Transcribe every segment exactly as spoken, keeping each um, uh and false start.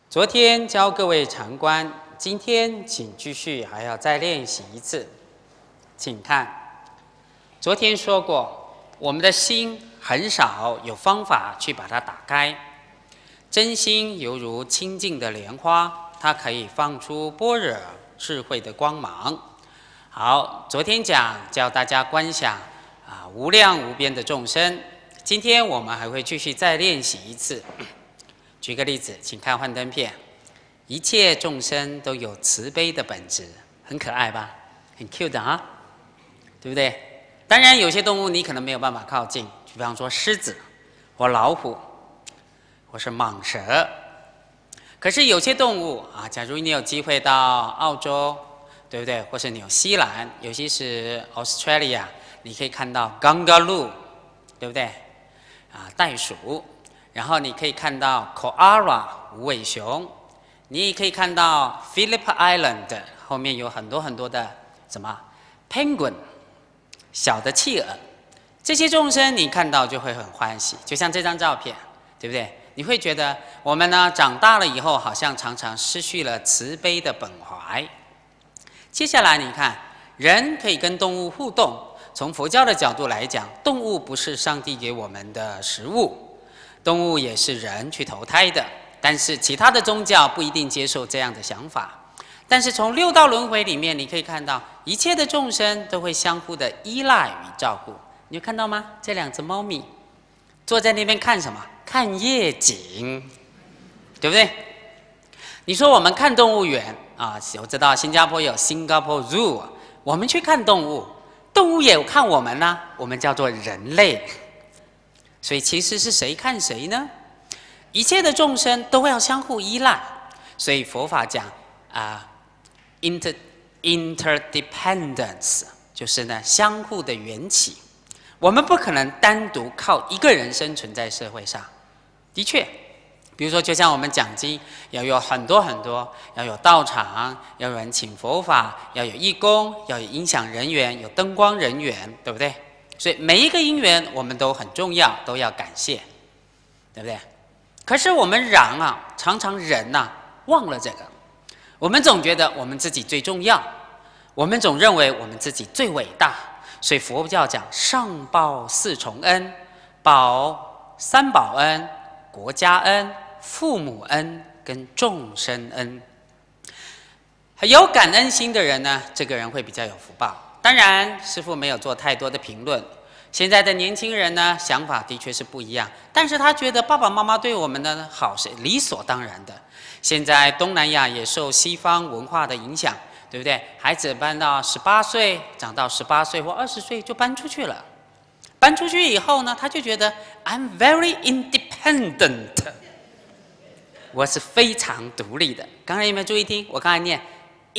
昨天教各位禅观，今天请继续，还要再练习一次。请看，昨天说过，我们的心很少有方法去把它打开。真心犹如清净的莲花，它可以放出般若智慧的光芒。好，昨天讲教大家观想啊无量无边的众生，今天我们还会继续再练习一次。举个例子，请看幻灯片。一切众生都有慈悲的本质，很可爱吧？很 cute 的啊，对不对？当然，有些动物你可能没有办法靠近，比方说狮子或老虎，或是蟒蛇。可是有些动物啊，假如你有机会到澳洲，对不对？或是纽西兰，尤其是 Australia， 你可以看到 kangaroo， 对不对？啊，袋鼠。然后你可以看到 koala 无尾熊，你也可以看到 Phillip Island 后面有很多很多的什么 penguin 小的企鹅，这些众生你看到就会很欢喜，就像这张照片，对不对？你会觉得我们呢长大了以后，好像常常失去了慈悲的本怀。接下来你看，人可以跟动物互动，从佛教的角度来讲，动物不是上帝给我们的食物。动物也是人去投胎的，但是其他的宗教不一定接受这样的想法。但是从六道轮回里面，你可以看到一切的众生都会相互的依赖与照顾。你有看到吗？这两只猫咪坐在那边看什么？看夜景，对不对？你说我们看动物园啊，我知道新加坡有 Singapore Zoo， 我们去看动物，动物也有看我们呢、啊，我们叫做人类。所以其实是谁看谁呢？一切的众生都要相互依赖，所以佛法讲啊 ，inter interdependence 就是呢相互的缘起。我们不可能单独靠一个人生存在社会上。的确，比如说就像我们讲经，要有很多很多，要有道场，要有人请佛法，要有义工，要有音响人员，有灯光人员，对不对？所以每一个因缘我们都很重要，都要感谢，对不对？可是我们人啊，常常人呐、啊、忘了这个，我们总觉得我们自己最重要，我们总认为我们自己最伟大，所以佛教讲上报四重恩，报三宝恩、国家恩、父母恩跟众生恩。有感恩心的人呢，这个人会比较有福报。当然，师父没有做太多的评论。现在的年轻人呢，想法的确是不一样，但是他觉得爸爸妈妈对我们的好是理所当然的。现在东南亚也受西方文化的影响，对不对？孩子搬到十八岁，长到十八岁或二十岁就搬出去了。搬出去以后呢，他就觉得 I'm very independent， 我是非常独立的。刚才有没有注意听？我刚才念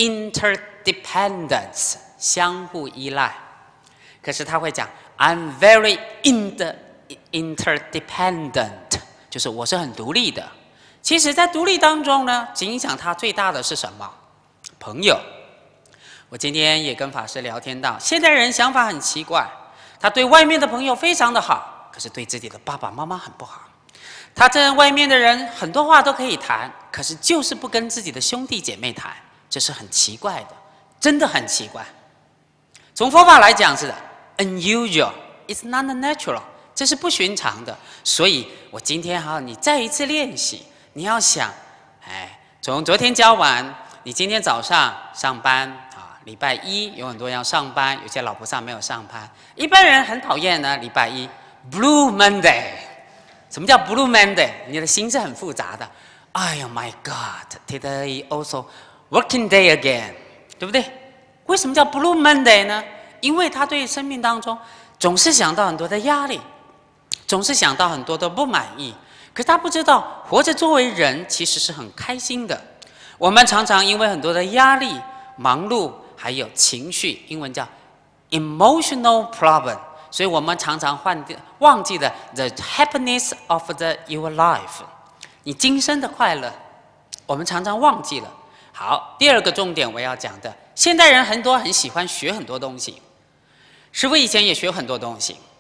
interdependence。相互依赖，可是他会讲 I'm very inter interdependent， 就是我是很独立的。其实，在独立当中呢，影响他最大的是什么？朋友。我今天也跟法师聊天到，现代人想法很奇怪，他对外面的朋友非常的好，可是对自己的爸爸妈妈很不好。他跟外面的人很多话都可以谈，可是就是不跟自己的兄弟姐妹谈，这是很奇怪的，真的很奇怪。从佛法来讲是 unusual， it's not natural， 这是不寻常的。所以我今天哈，你再一次练习，你要想，哎，从昨天教完，你今天早上上班啊，礼拜一有很多人要上班，有些老菩萨没有上班。一般人很讨厌呢，礼拜一 Blue Monday。什么叫 Blue Monday？ 你的心是很复杂的。哎呀 ，My God，today also working day again， 对不对？为什么叫 Blue Monday 呢？因为他对生命当中总是想到很多的压力，总是想到很多的不满意。可是他不知道，活着作为人其实是很开心的。我们常常因为很多的压力、忙碌，还有情绪，英文叫 emotional problem， 所以我们常常忘记忘记了 the happiness of the your life， 你今生的快乐，我们常常忘记了。好，第二个重点我要讲的，现代人很多很喜欢学很多东西。师父以前也学很多东西，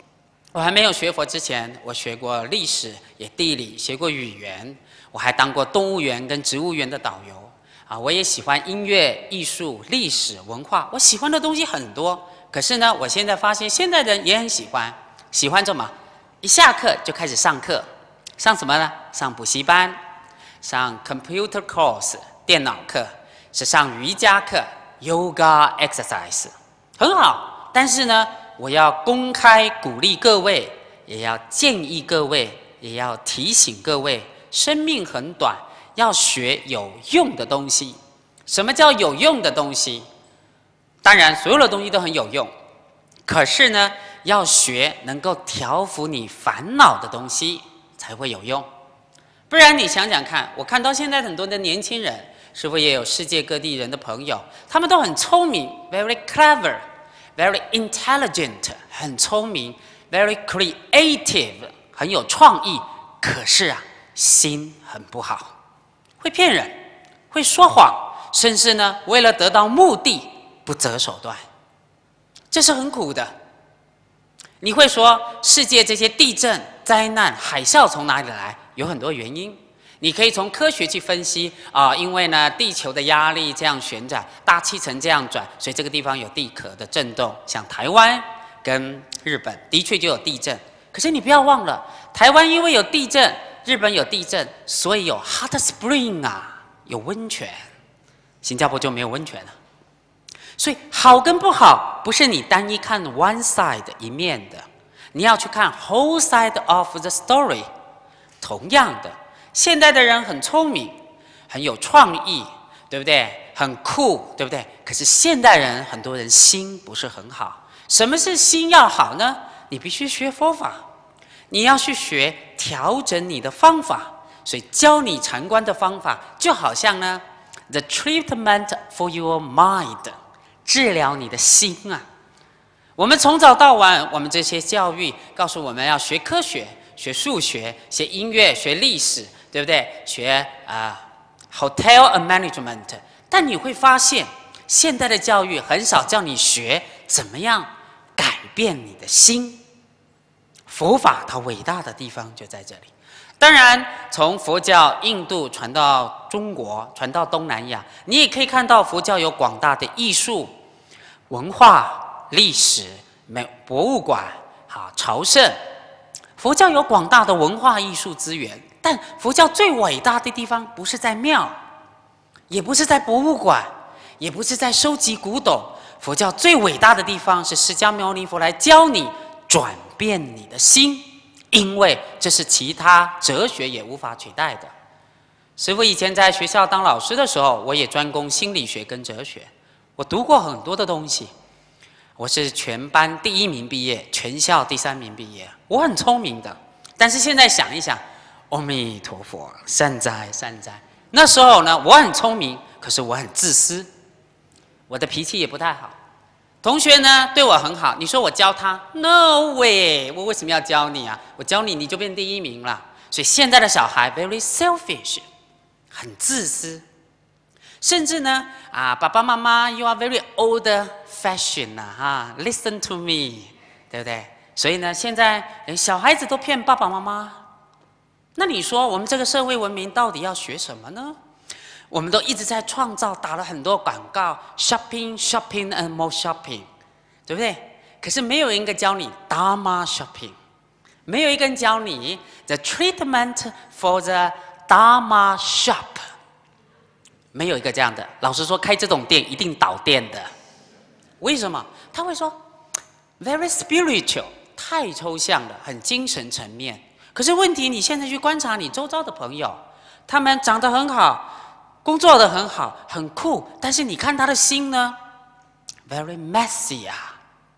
我还没有学佛之前，我学过历史，也地理，学过语言，我还当过动物园跟植物园的导游。啊，我也喜欢音乐、艺术、历史文化，我喜欢的东西很多。可是呢，我现在发现现在人也很喜欢，喜欢什么？一下课就开始上课，上什么呢？上补习班，上 computer course 电脑课，是上瑜伽课 yoga exercise， 很好。但是呢，我要公开鼓励各位，也要建议各位，也要提醒各位，生命很短。要学有用的东西。什么叫有用的东西？当然，所有的东西都很有用。可是呢，要学能够调伏你烦恼的东西才会有用。不然你想想看，我看到现在很多的年轻人，是否也有世界各地人的朋友？他们都很聪明 ，very clever，very intelligent， 很聪明 ，very creative， 很有创意。可是啊，心很不好。会骗人，会说谎，甚至呢，为了得到目的不择手段，这是很苦的。你会说，世界这些地震、灾难、海啸从哪里来？有很多原因。你可以从科学去分析啊、呃，因为呢，地球的压力这样旋转，大气层这样转，所以这个地方有地壳的震动。像台湾跟日本的确就有地震，可是你不要忘了，台湾因为有地震。日本有地震，所以有 hot spring 啊，有温泉。新加坡就没有温泉了。所以好跟不好，不是你单一看 one side 一面的，你要去看 whole side of the story。同样的，现在的人很聪明，很有创意，对不对？很酷，对不对？可是现代人很多人心不是很好。什么是心要好呢？你必须学佛法。你要去学调整你的方法，所以教你禅观的方法，就好像呢 ，the treatment for your mind， 治疗你的心啊。我们从早到晚，我们这些教育告诉我们要学科学、学数学、学音乐、学历史，对不对？学啊、uh, hotel and management。但你会发现，现在的教育很少叫你学怎么样改变你的心。佛法它伟大的地方就在这里。当然，从佛教印度传到中国，传到东南亚，你也可以看到佛教有广大的艺术、文化、历史、美博物馆、好朝圣。佛教有广大的文化艺术资源，但佛教最伟大的地方不是在庙，也不是在博物馆，也不是在收集古董。佛教最伟大的地方是释迦牟尼佛来教你转变你的心，因为这是其他哲学也无法取代的。师父以前在学校当老师的时候，我也专攻心理学跟哲学，我读过很多的东西。我是全班第一名毕业，全校第三名毕业，我很聪明的。但是现在想一想，阿弥陀佛，善哉善哉。那时候呢，我很聪明，可是我很自私，我的脾气也不太好。同学呢对我很好，你说我教他 ？No way！ 我为什么要教你啊？我教你你就变第一名了。所以现在的小孩 very selfish， 很自私，甚至呢啊，爸爸妈妈 you are very old fashion 啊哈 ，listen to me， 对不对？所以呢，现在连小孩子都骗爸爸妈妈。那你说我们这个社会文明到底要学什么呢？我们都一直在创造，打了很多广告 ，shopping, shopping and more shopping， 对不对？可是没有一个教你 Dharma shopping， 没有一个人教你 the treatment for the Dharma shop， 没有一个这样的。老实说，开这种店一定倒店的。为什么？他会说 very spiritual， 太抽象了，很精神层面。可是问题，你现在去观察你周遭的朋友，他们长得很好。工作得很好，很酷，但是你看他的心呢 ，very messy 啊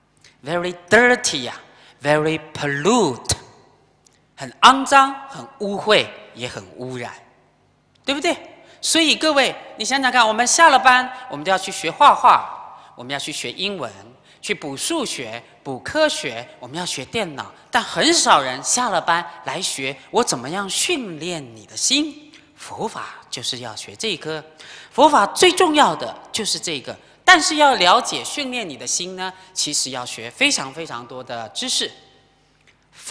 ，very dirty 啊 ，very pollute， 很肮脏，很污秽，也很污染，对不对？所以各位，你想想看，我们下了班，我们都要去学画画，我们要去学英文，去补数学、补科学，我们要学电脑，但很少人下了班来学我怎么样训练你的心。佛法就是要学这个，佛法最重要的就是这个。但是要了解训练你的心呢，其实要学非常非常多的知识。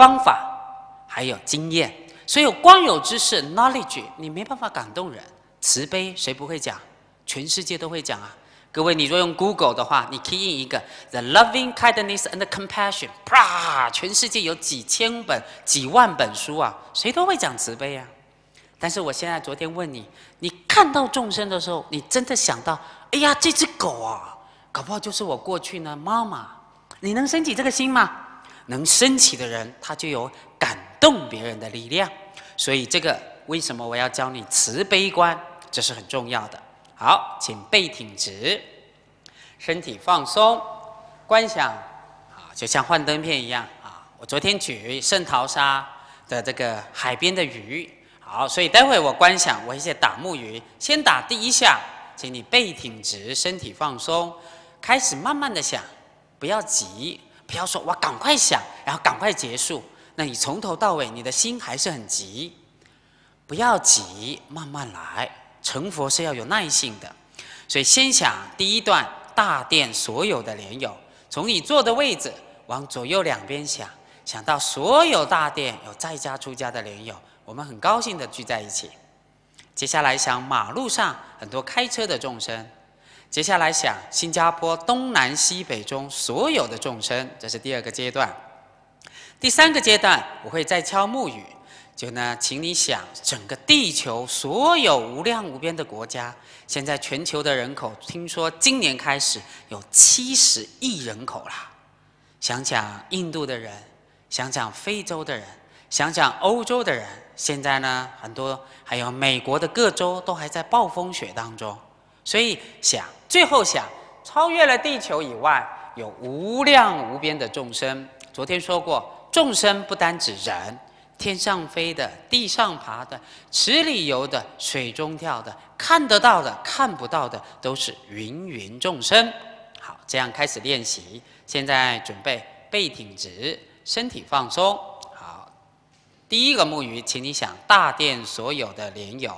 方法，还有经验。所以光有知识 knowledge， 你没办法感动人。慈悲谁不会讲？全世界都会讲啊！各位，你若用 Google 的话，你 key in 一个 The loving kindness and compassion， 啪，全世界有几千本、几万本书啊，谁都会讲慈悲啊。但是我现在昨天问你，你看到众生的时候，你真的想到，哎呀，这只狗啊，搞不好就是我过去呢妈妈。你能升起这个心吗？能升起的人，他就有感动别人的力量。所以这个为什么我要教你慈悲观，这是很重要的。好，请背挺直，身体放松，观想啊，就像幻灯片一样啊。我昨天举圣淘沙的这个海边的鱼。好，所以待会我观想，我一些打木鱼，先打第一下，请你背挺直，身体放松，开始慢慢的想，不要急，不要说我赶快想，然后赶快结束，那你从头到尾你的心还是很急，不要急，慢慢来，成佛是要有耐性的，所以先想第一段大殿所有的莲友，从你坐的位置往左右两边想，想到所有大殿有在家出家的莲友。我们很高兴的聚在一起。接下来想马路上很多开车的众生，接下来想新加坡东南西北中所有的众生，这是第二个阶段。第三个阶段我会再敲木鱼，就呢，请你想整个地球所有无量无边的国家，现在全球的人口听说今年开始有七十亿人口啦。想想印度的人，想想非洲的人，想想欧洲的人，现在呢，很多还有美国的各州都还在暴风雪当中，所以想最后想超越了地球以外，有无量无边的众生。昨天说过，众生不单指人，天上飞的、地上爬的、池里游的、水中跳的，看得到的、看不到的，都是芸芸众生。好，这样开始练习。现在准备背挺直，身体放松。第一个木鱼，请你想大殿所有的莲友，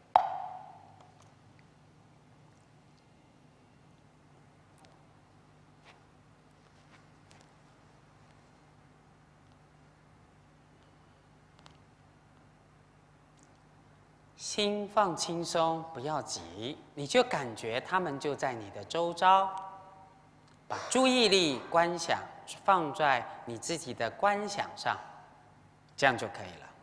心放轻松，不要急，你就感觉他们就在你的周遭，把注意力观想放在你自己的观想上。这样就可以了。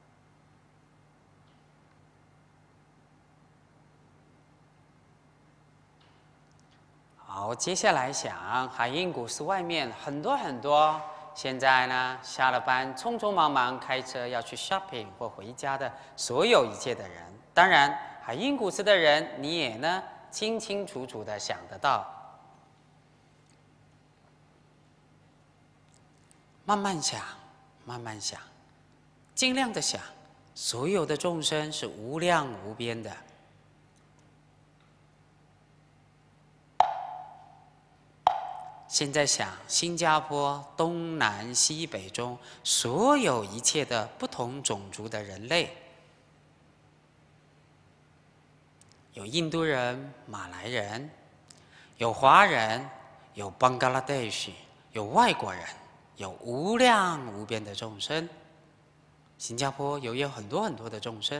好，接下来想海印古寺外面很多很多，现在呢下了班匆匆忙忙开车要去 shopping 或回家的所有一切的人，当然海印古寺的人你也呢清清楚楚的想得到。慢慢想，慢慢想。尽量的想，所有的众生是无量无边的。现在想新加坡东南西北中所有一切的不同种族的人类，有印度人、马来人，有华人，有 Bangladesh， 有外国人，有无量无边的众生。新加坡有有很多很多的众生，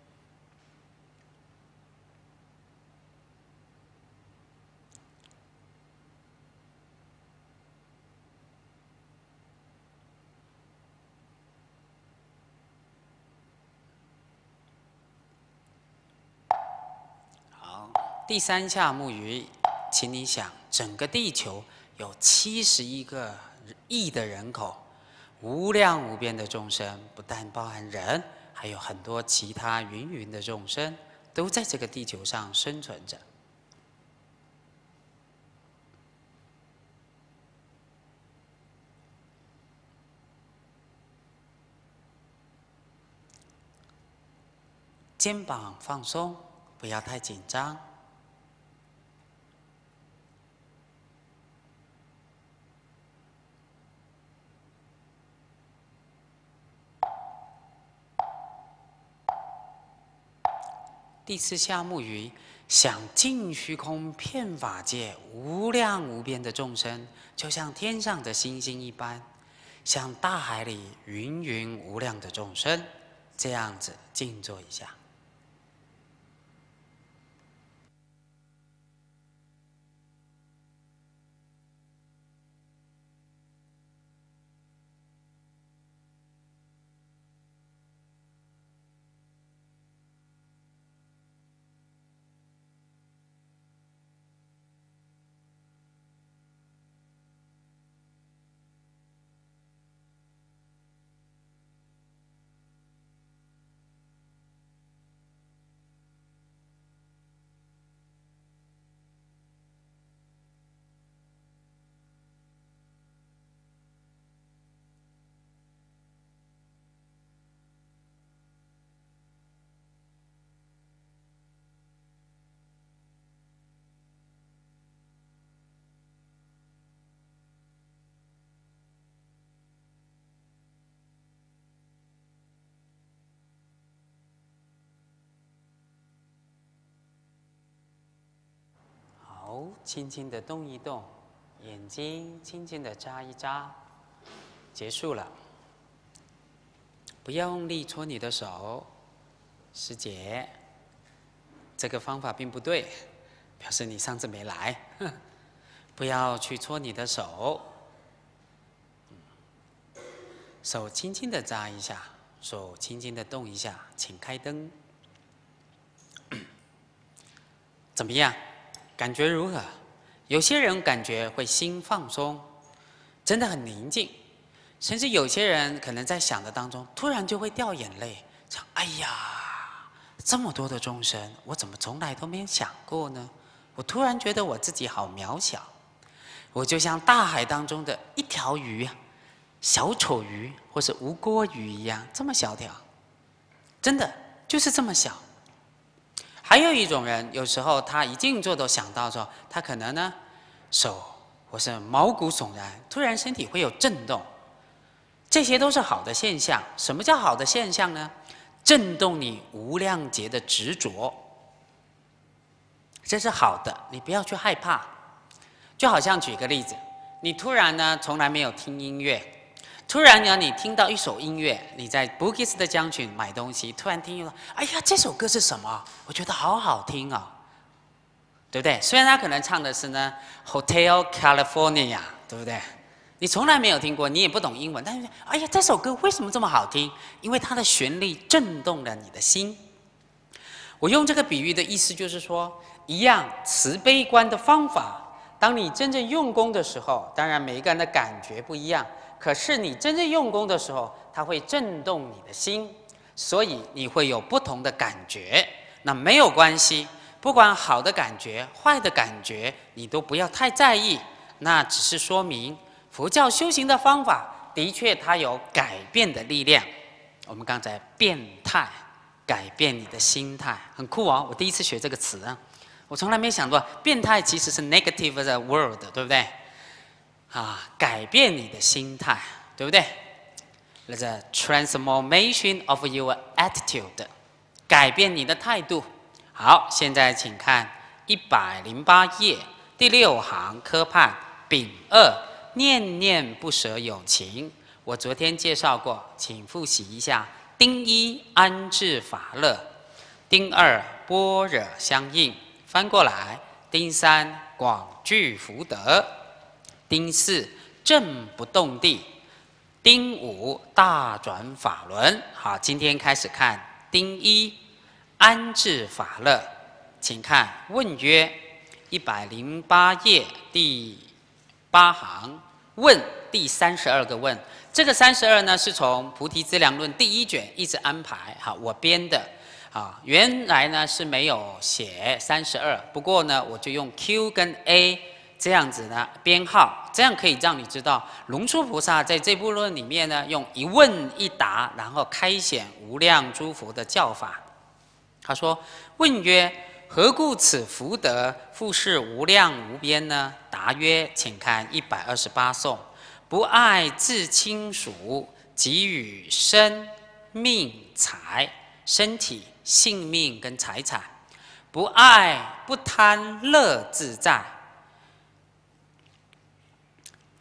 好，第三下木鱼，请你想，整个地球有七十一个亿的人口。无量无边的众生，不但包含人，还有很多其他芸芸的众生，都在这个地球上生存着。肩膀放松，不要太紧张。第四下木鱼，想尽虚空遍法界无量无边的众生，就像天上的星星一般， 像大海里芸芸无量的众生，这样子静坐一下。好，轻轻的动一动，眼睛轻轻的眨一眨，结束了。不要用力搓你的手，师姐，这个方法并不对，表示你上次没来。不要去搓你的手，手轻轻的眨一下，手轻轻的动一下，请开灯。怎么样？感觉如何？有些人感觉会心放松，真的很宁静，甚至有些人可能在想的当中，突然就会掉眼泪，想：哎呀，这么多的众生，我怎么从来都没有想过呢？我突然觉得我自己好渺小，我就像大海当中的一条鱼，小丑鱼或是无锅鱼一样，这么小条，真的就是这么小。还有一种人，有时候他一静坐都想到说，他可能呢手或是毛骨悚然，突然身体会有震动，这些都是好的现象。什么叫好的现象呢？震动你无量劫的执着，这是好的，你不要去害怕。就好像举个例子，你突然呢从来没有听音乐，突然呢你听到一首音乐，你在 Bugis 的将军买东西，突然听到，哎呀，这首歌是什么？我觉得好好听啊、哦，对不对？虽然他可能唱的是呢 Hotel California， 对不对？你从来没有听过，你也不懂英文，但是哎呀，这首歌为什么这么好听？因为它的旋律震动了你的心。我用这个比喻的意思就是说，一样慈悲观的方法，当你真正用功的时候，当然每一个人的感觉不一样，可是你真正用功的时候，它会震动你的心，所以你会有不同的感觉。那没有关系，不管好的感觉、坏的感觉，你都不要太在意。那只是说明佛教修行的方法，的确它有改变的力量。我们刚才变态，改变你的心态，很酷哦！我第一次学这个词啊，我从来没想过，变态其实是 negative 的 word， 对不对？啊，改变你的心态，对不对 ？The transformation of your attitude， 改变你的态度。好，现在请看一百零八页第六行科判丙二，念念不舍有情。我昨天介绍过，请复习一下。丁一安置法乐，丁二般若相应，翻过来。丁三广具福德，丁四正不动地，丁五大转法轮。好，今天开始看丁一安置法乐，请看问曰，一百零八页第八行问第三十二个问。这个三十二呢，是从《菩提资粮论》第一卷一直安排，好，我编的，啊，原来呢是没有写三十二，不过呢，我就用 Q 跟 A 这样子呢编号，这样可以让你知道，龙树菩萨在这部论里面呢，用一问一答，然后开显无量诸佛的教法。他说：问曰，何故此福德复是无量无边呢？答曰，请看一百二十八颂。不爱自亲属，给予生命财，身体、性命跟财产；不爱不贪乐自在，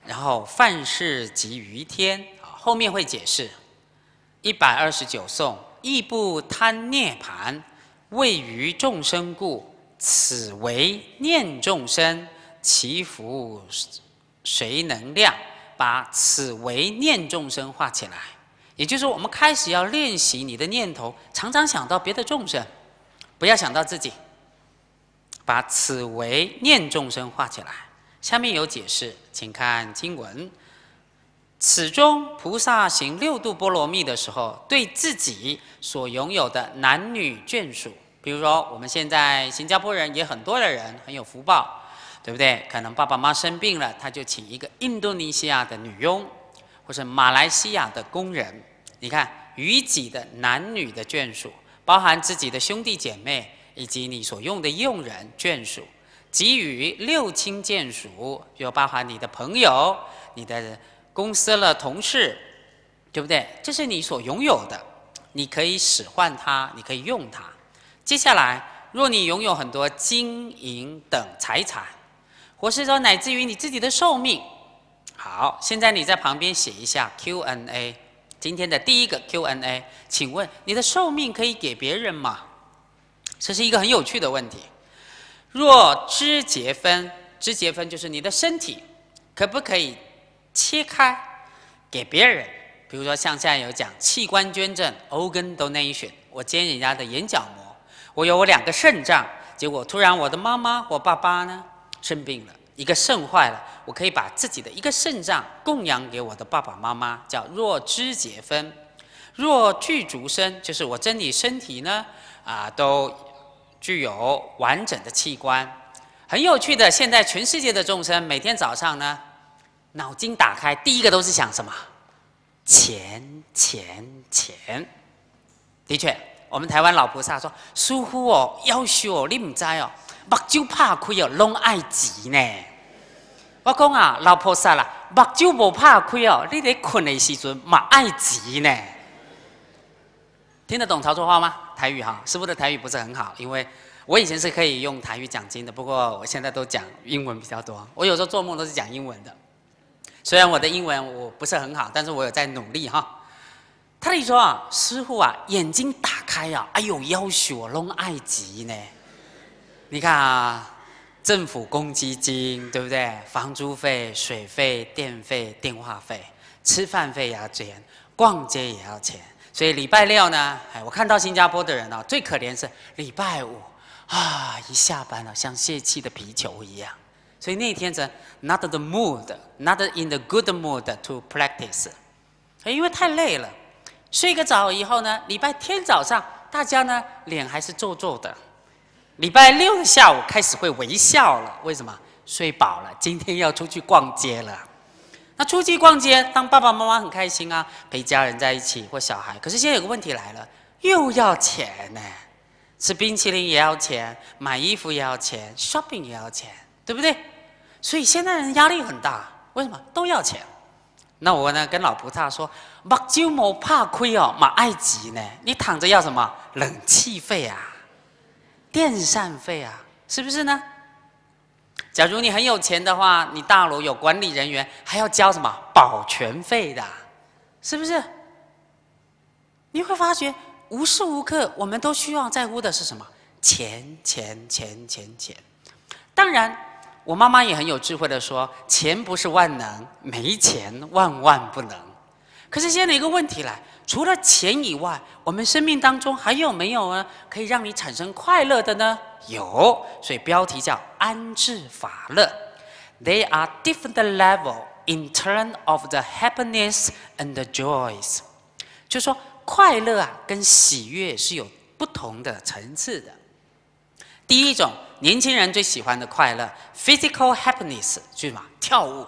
然后犯事及于天，后面会解释。一百二十九颂，亦不贪涅槃，为于众生故，此为念众生，其福谁能量？把此为念众生画起来，也就是说，我们开始要练习你的念头，常常想到别的众生，不要想到自己。把此为念众生画起来。下面有解释，请看经文。此中菩萨行六度波罗蜜的时候，对自己所拥有的男女眷属，比如说我们现在新加坡人也很多的人很有福报，对不对？可能爸爸妈妈生病了，他就请一个印度尼西亚的女佣，或是马来西亚的工人。你看，于己的男女的眷属，包含自己的兄弟姐妹，以及你所用的佣人眷属，给予六亲眷属，就包含你的朋友、你的公司的同事，对不对？这是你所拥有的，你可以使唤它，你可以用它。接下来，若你拥有很多金银等财产，或是说乃至于你自己的寿命，好，现在你在旁边写一下 Q and A。今天的第一个 Q and A， 请问你的寿命可以给别人吗？这是一个很有趣的问题。若肢节分，肢节分就是你的身体，可不可以切开给别人？比如说像现在有讲器官捐赠 （organ donation）， 我捐人家的眼角膜，我有我两个肾脏，结果突然我的妈妈或爸爸呢生病了，一个肾坏了，我可以把自己的一个肾脏供养给我的爸爸妈妈，叫若肢节分。若具足身，就是我整体身体呢啊都具有完整的器官。很有趣的，现在全世界的众生每天早上呢，脑筋打开，第一个都是想什么？钱钱钱。的确，我们台湾老菩萨说：“师父哦，要求哦，你唔知哦，目睭拍开哦，拢爱钱呢。”我讲啊，老菩萨啦，目睭无拍开哦，你咧困的时阵嘛爱钱呢。听得懂潮州话吗？台语哈，师父的台语不是很好，因为我以前是可以用台语讲经的，不过我现在都讲英文比较多。我有时候做梦都是讲英文的，虽然我的英文我不是很好，但是我有在努力哈。他的意思说啊，师父啊，眼睛打开啊，哎呦，要求我拢爱钱呢。你看啊，政府公积金对不对？房租费、水费、电费、电话费，吃饭费也要钱，逛街也要钱。所以礼拜六呢，哎，我看到新加坡的人啊，最可怜是礼拜五啊，一下班了，像泄气的皮球一样。所以那天是 not the mood, not in the good mood to practice， 因为太累了。睡个澡以后呢，礼拜天早上大家呢脸还是皱皱的，礼拜六的下午开始会微笑了。为什么？睡饱了，今天要出去逛街了。那出去逛街，当爸爸妈妈很开心啊，陪家人在一起或小孩。可是现在有个问题来了，又要钱呢，吃冰淇淋也要钱，买衣服也要钱 ，shopping 也要钱，对不对？所以现在人压力很大，为什么？都要钱。那我呢跟老菩萨说，目睭冇怕亏哦，嘛爱钱呢。你躺着要什么？冷气费啊，电扇费啊，是不是呢？假如你很有钱的话，你大楼有管理人员，还要交什么保全费的，是不是？你会发觉无时无刻我们都需要在乎的是什么？钱钱钱钱钱。当然，我妈妈也很有智慧的说，钱不是万能，没钱万万不能。可是现在有一个问题来，除了钱以外，我们生命当中还有没有呢可以让你产生快乐的呢？有，所以标题叫安置法乐。They are different level in terms of the happiness and the joys。就是说，快乐啊跟喜悦是有不同的层次的。第一种，年轻人最喜欢的快乐 ，physical happiness， 就是什么？跳舞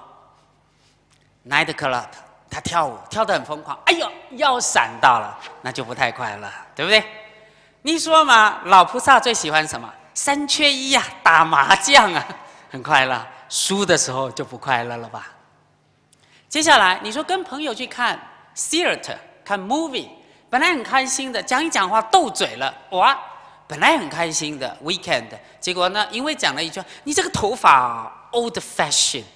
，night club， 他跳舞跳得很疯狂，哎呦，腰闪到了，那就不太快乐，对不对？你说嘛，老菩萨最喜欢什么？三缺一啊，打麻将啊，很快乐。输的时候就不快乐了吧？接下来你说跟朋友去看 theater 看 movie， 本来很开心的，讲一讲话斗嘴了，哇！本来很开心的 weekend， 结果呢，因为讲了一句“你这个头发 old fashion”，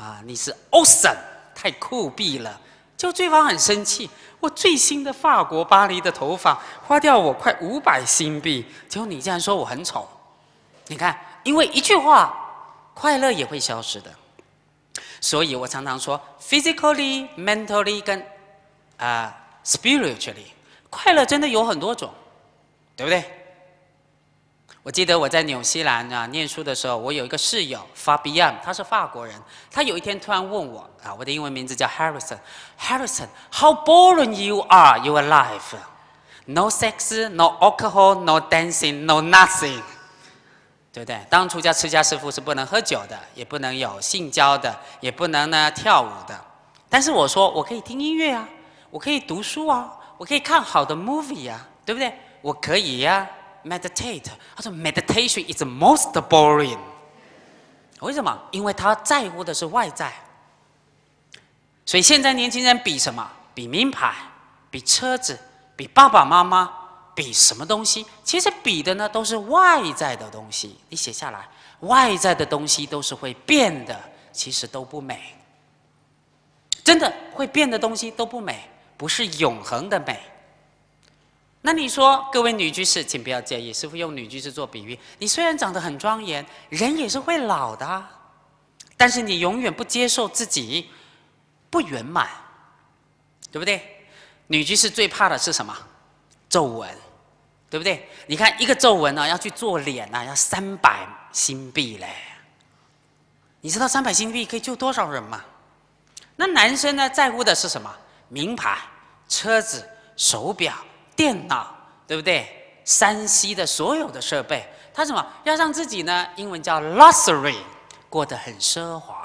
啊，你是 awesome， 太酷毙了。就对方很生气，我最新的法国巴黎的头发花掉我快五百新币，结果你竟然说我很丑。你看，因为一句话，快乐也会消失的。所以我常常说 ，physically、mentally 跟啊、uh, spiritually， 快乐真的有很多种，对不对？我记得我在纽西兰啊念书的时候，我有一个室友 Fabian， 他是法国人。他有一天突然问我啊，我的英文名字叫 Harrison。Harrison，how boring you are your life? No sex, no alcohol, no dancing, no nothing。对不对？当出家持家师父是不能喝酒的，也不能有性交的，也不能呢跳舞的。但是我说我可以听音乐啊，我可以读书啊，我可以看好的 movie 啊，对不对？我可以呀、啊。meditate， 他说 meditation is the most boring。为什么？因为他在乎的是外在。所以现在年轻人比什么？比名牌，比车子，比爸爸妈妈，比什么东西？其实比的呢都是外在的东西。你写下来，外在的东西都是会变的，其实都不美。真的会变的东西都不美，不是永恒的美。那你说，各位女居士，请不要介意，师父用女居士做比喻。你虽然长得很庄严，人也是会老的、啊，但是你永远不接受自己不圆满，对不对？女居士最怕的是什么？皱纹，对不对？你看一个皱纹呢、啊，要去做脸呢、啊，要三百新币嘞。你知道三百新币可以救多少人吗？那男生呢，在乎的是什么？名牌、车子、手表。电脑对不对？三 C 的所有的设备，他什么要让自己呢？英文叫 luxury， 过得很奢华。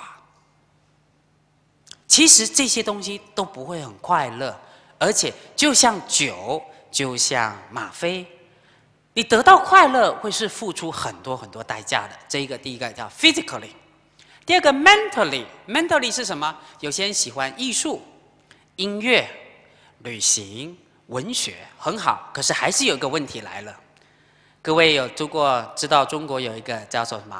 其实这些东西都不会很快乐，而且就像酒，就像吗啡，你得到快乐会是付出很多很多代价的。这一个第一个叫 physically， 第二个 mentally，mentally 是什么？有些人喜欢艺术、音乐、旅行。文学很好，可是还是有一个问题来了。各位有读过，知道中国有一个叫做什么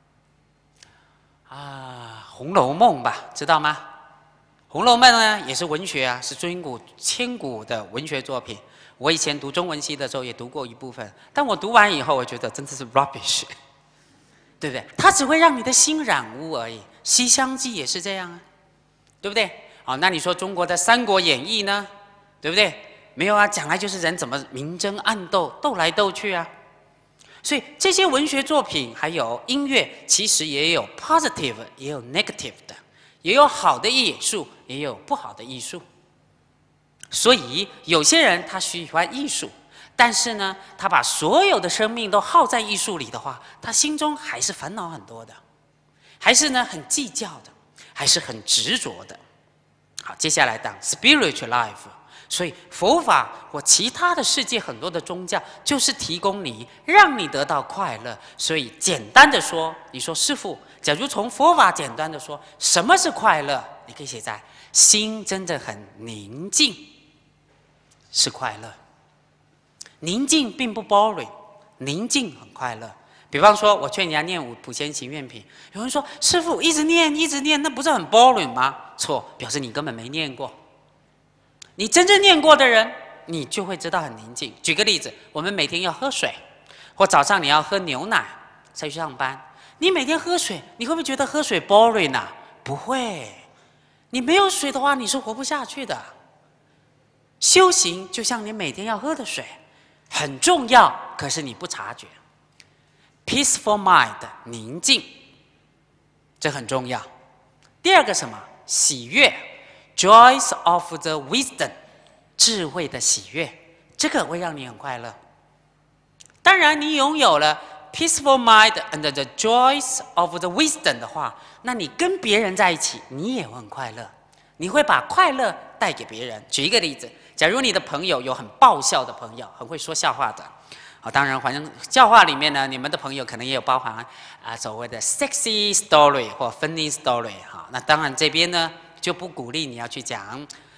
啊，《红楼梦》吧？知道吗？《红楼梦》呢也是文学啊，是中古千古的文学作品。我以前读中文系的时候也读过一部分，但我读完以后，我觉得真的是 rubbish， 对不对？它只会让你的心染污而已。《西厢记》也是这样啊，对不对？好，那你说中国的《三国演义》呢？对不对？没有啊，讲来就是人怎么明争暗斗，斗来斗去啊。所以这些文学作品还有音乐，其实也有 positive， 也有 negative 的，也有好的艺术，也有不好的艺术。所以有些人他喜欢艺术，但是呢，他把所有的生命都耗在艺术里的话，他心中还是烦恼很多的，还是呢很计较的，还是很执着的。好，接下来当 spiritual life。所以佛法或其他的世界很多的宗教，就是提供你，让你得到快乐。所以简单的说，你说师父，假如从佛法简单的说，什么是快乐？你可以写在心真的很宁静，是快乐。宁静并不 boring， 宁静很快乐。比方说，我劝人家念五普贤行愿品，有人说师父一直念一直念，那不是很 boring 吗？错，表示你根本没念过。你真正念过的人，你就会知道很宁静。举个例子，我们每天要喝水，或早上你要喝牛奶才去上班。你每天喝水，你会不会觉得喝水 boring 啊？不会。你没有水的话，你是活不下去的。修行就像你每天要喝的水，很重要，可是你不察觉。Peaceful mind， 宁静，这很重要。第二个什么？喜悦。Joys of the wisdom， 智慧的喜悦，这个会让你很快乐。当然，你拥有了 peaceful mind and the joys of the wisdom 的话，那你跟别人在一起，你也会很快乐。你会把快乐带给别人。举一个例子，假如你的朋友有很爆笑的朋友，很会说笑话的，好，当然，反正笑话里面呢，你们的朋友可能也有包含啊所谓的 sexy story 或 funny story 哈。那当然这边呢。就不鼓励你要去讲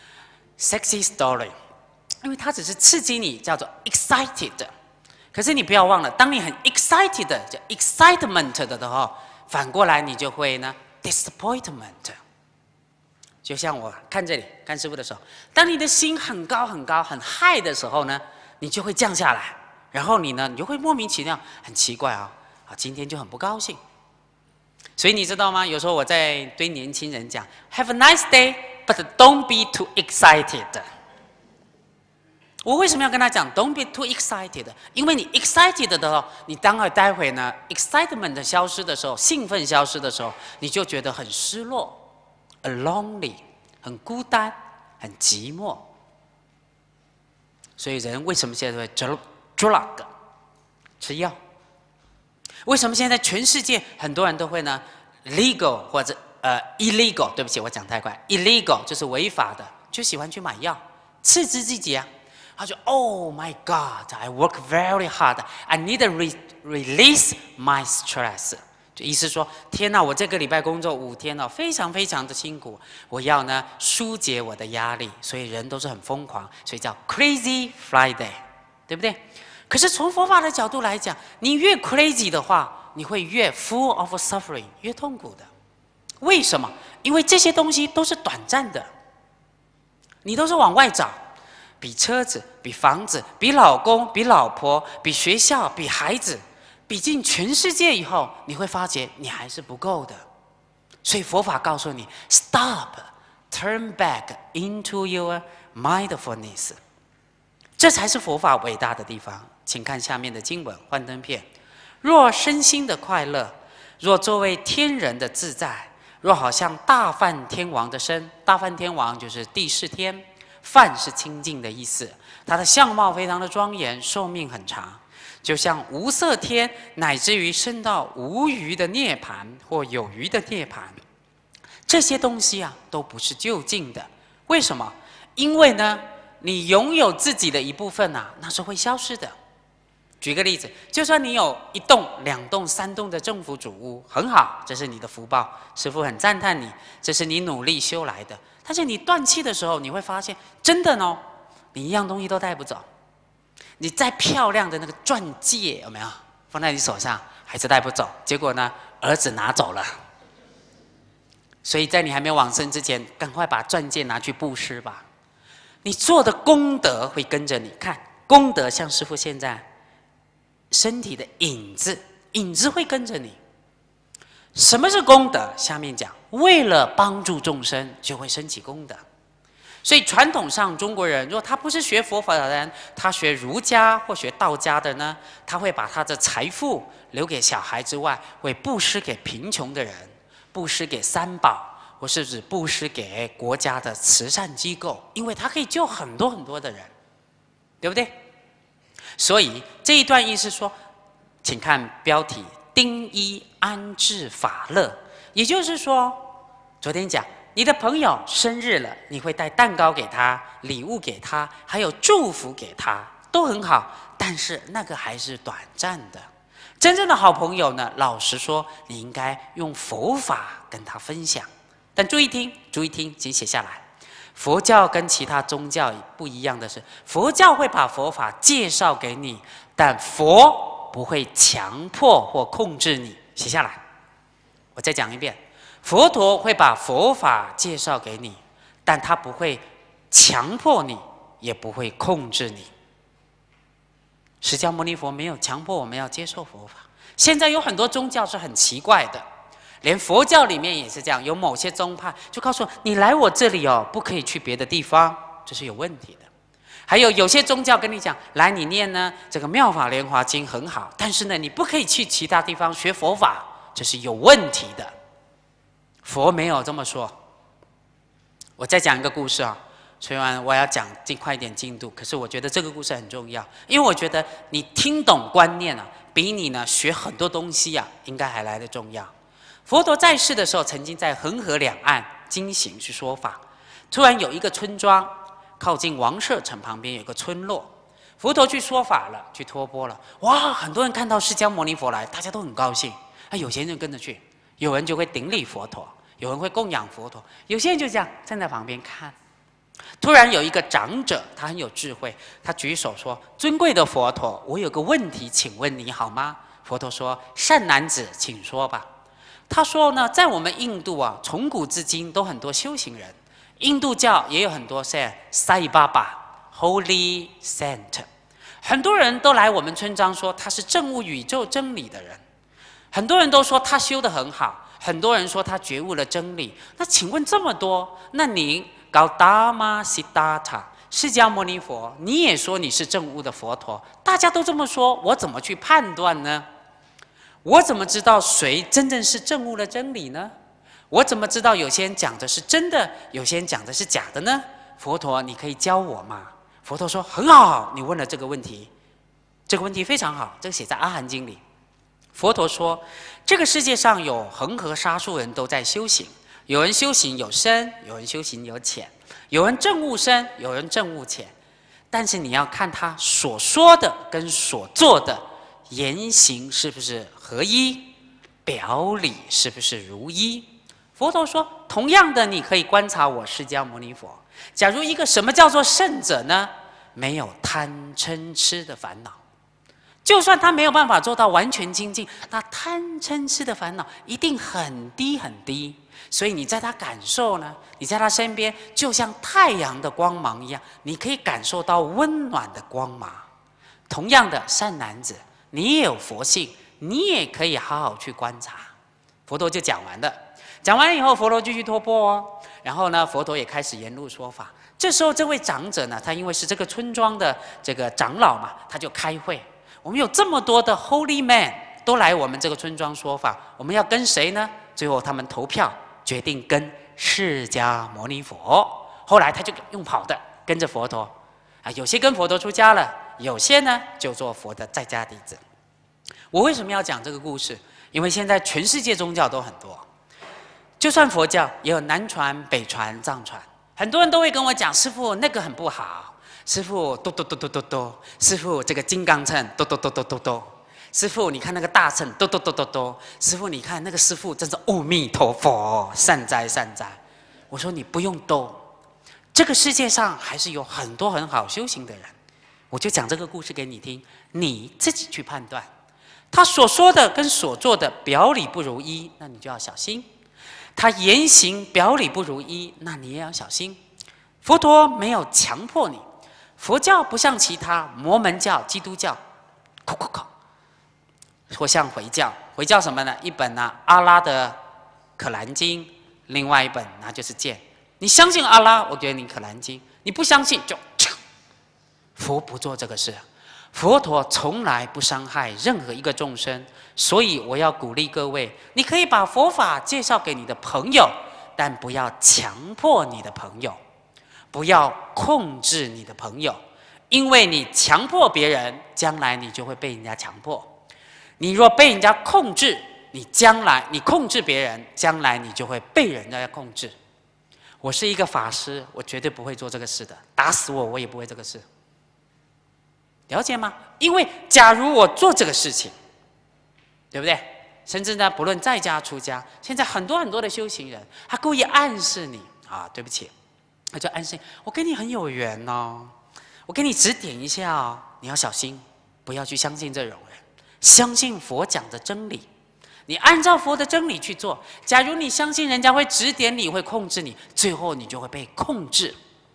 sexy story， 因为它只是刺激你，叫做 excited。可是你不要忘了，当你很 excited， 叫 excitement 的时候，反过来你就会呢 disappointment。就像我看这里看师父的时候，当你的心很高很高很嗨的时候呢，你就会降下来，然后你呢，你就会莫名其妙，很奇怪啊、哦，啊，今天就很不高兴。所以你知道吗？有时候我在对年轻人讲 ，Have a nice day, but don't be too excited。我为什么要跟他讲 Don't be too excited？ 因为你 excited 的时候，你当然待会呢 excitement 消失的时候，兴奋消失的时候，你就觉得很失落 ，lonely， 很孤单，很寂寞。所以人为什么现在会 drug 吃药？为什么现在全世界很多人都会呢 legal 或者呃 illegal？ 对不起，我讲太快 ，illegal 就是违法的，就喜欢去买药，刺激自己啊。他说 ：“Oh my God, I work very hard. I need to re release my stress。”就意思说，天哪，我这个礼拜工作五天哦，非常非常的辛苦，我要呢疏解我的压力，所以人都是很疯狂，所以叫 Crazy Friday， 对不对？可是从佛法的角度来讲，你越 crazy 的话，你会越 full of suffering， 越痛苦的。为什么？因为这些东西都是短暂的，你都是往外找。比车子、比房子、比老公、比老婆、比学校、比孩子，比尽全世界以后，你会发觉你还是不够的。所以佛法告诉你 ：Stop, turn back into your mindfulness。这才是佛法伟大的地方。请看下面的经文，幻灯片：若身心的快乐，若作为天人的自在，若好像大梵天王的身，大梵天王就是第四天。梵是清净的意思，它的相貌非常的庄严，寿命很长，就像无色天，乃至于升到无余的涅槃或有余的涅槃，这些东西啊都不是究竟的。为什么？因为呢，你拥有自己的一部分啊，那是会消失的。举个例子，就算你有一栋、两栋、三栋的政府主屋，很好，这是你的福报，师父很赞叹你，这是你努力修来的。但是你断气的时候，你会发现，真的哦，你一样东西都带不走。你再漂亮的那个钻戒有没有放在你手上，还是带不走？结果呢，儿子拿走了。所以在你还没往生之前，赶快把钻戒拿去布施吧。你做的功德会跟着你，看功德像师父现在身体的影子，影子会跟着你。什么是功德？下面讲，为了帮助众生，就会升起功德。所以传统上中国人，如果他不是学佛法的人，他学儒家或学道家的呢，他会把他的财富留给小孩之外，会布施给贫穷的人，布施给三宝，或是指布施给国家的慈善机构，因为他可以救很多很多的人，对不对？所以这一段意思说，请看标题。丁一安置法乐，也就是说，昨天讲你的朋友生日了，你会带蛋糕给他，礼物给他，还有祝福给他，都很好。但是那个还是短暂的。真正的好朋友呢，老实说，你应该用佛法跟他分享。但注意听，注意听，请写下来。佛教跟其他宗教不一样的是，佛教会把佛法介绍给你，但佛不会强迫或控制你，写下来。我再讲一遍，佛陀会把佛法介绍给你，但他不会强迫你，也不会控制你。释迦牟尼佛没有强迫我们要接受佛法。现在有很多宗教是很奇怪的，连佛教里面也是这样，有某些宗派就告诉我，你来我这里哦，不可以去别的地方，这是有问题的。还有有些宗教跟你讲，来你念呢这个《妙法莲华经》很好，但是呢你不可以去其他地方学佛法，这是有问题的。佛没有这么说。我再讲一个故事啊，虽然我要讲尽快一点进度，可是我觉得这个故事很重要，因为我觉得你听懂观念啊，比你呢学很多东西啊，应该还来得重要。佛陀在世的时候，曾经在恒河两岸经行去说法，突然有一个村庄。靠近王舍城旁边有个村落，佛陀去说法了，去托钵了。哇，很多人看到释迦牟尼佛来，大家都很高兴。啊，有些人跟着去，有人就会顶礼佛陀，有人会供养佛陀，有些人就这样站在旁边看。突然有一个长者，他很有智慧，他举手说：“尊贵的佛陀，我有个问题，请问你好吗？”佛陀说：“善男子，请说吧。” 他说呢，在我们印度啊，从古至今都很多修行人，印度教也有很多像塞巴巴 （Holy Saint）， 很多人都来我们村庄说他是证悟宇宙真理的人，很多人都说他修得很好，很多人说他觉悟了真理。那请问这么多，那您高达玛悉达塔释迦牟尼佛，你也说你是证悟的佛陀，大家都这么说，我怎么去判断呢？我怎么知道谁真正是证悟了真理呢？我怎么知道有些人讲的是真的，有些人讲的是假的呢？佛陀，你可以教我吗？佛陀说：很好，你问了这个问题，这个问题非常好，这个写在《阿含经》里。佛陀说，这个世界上有恒河沙数人都在修行，有人修行有深，有人修行有浅，有人证悟深，有人证悟浅，但是你要看他所说的跟所做的言行是不是合一，表里是不是如一。佛陀说，同样的，你可以观察我释迦牟尼佛。假如一个什么叫做圣者呢？没有贪嗔痴的烦恼，就算他没有办法做到完全清净，那贪嗔痴的烦恼一定很低很低。所以你在他感受呢，你在他身边，就像太阳的光芒一样，你可以感受到温暖的光芒。同样的，善男子，你也有佛性，你也可以好好去观察。佛陀就讲完了，讲完以后，佛陀继续托钵哦。然后呢，佛陀也开始沿路说法。这时候，这位长者呢，他因为是这个村庄的这个长老嘛，他就开会。我们有这么多的 Holy Man 都来我们这个村庄说法，我们要跟谁呢？最后他们投票决定跟释迦牟尼佛。后来他就用跑的跟着佛陀啊，有些跟佛陀出家了，有些呢就做佛的在家弟子。我为什么要讲这个故事？因为现在全世界宗教都很多。就算佛教也有南传、北传、藏传，很多人都会跟我讲：“师父，那个很不好。师父，嘟嘟嘟嘟嘟嘟。师父，这个金刚秤，嘟嘟嘟嘟嘟嘟。师父，你看那个大秤，嘟嘟嘟嘟嘟。师父，你看那个师父，真是阿弥陀佛，善哉善哉。”我说你不用兜，这个世界上还是有很多很好修行的人。我就讲这个故事给你听，你自己去判断。他所说的跟所做的表里不如一，那你就要小心。他言行表里不如一，那你也要小心。佛陀没有强迫你，佛教不像其他摩门教、基督教，扣扣扣，或像回教，回教什么呢？一本呢、啊、阿拉的可兰经，另外一本那就是剑。你相信阿拉，我给你可兰经；你不相信就，佛不做这个事。佛陀从来不伤害任何一个众生，所以我要鼓励各位，你可以把佛法介绍给你的朋友，但不要强迫你的朋友，不要控制你的朋友，因为你强迫别人，将来你就会被人家强迫。你若被人家控制，你将来你控制别人，将来你就会被人家控制。我是一个法师，我绝对不会做这个事的，打死我我也不会这个事。了解吗？因为假如我做这个事情，对不对？甚至呢，不论在家出家，现在很多很多的修行人，他故意暗示你啊，对不起，他就暗示你，我跟你很有缘哦，我给你指点一下哦，你要小心，不要去相信这种人，相信佛讲的真理，你按照佛的真理去做。假如你相信人家会指点你，会控制你，最后你就会被控制。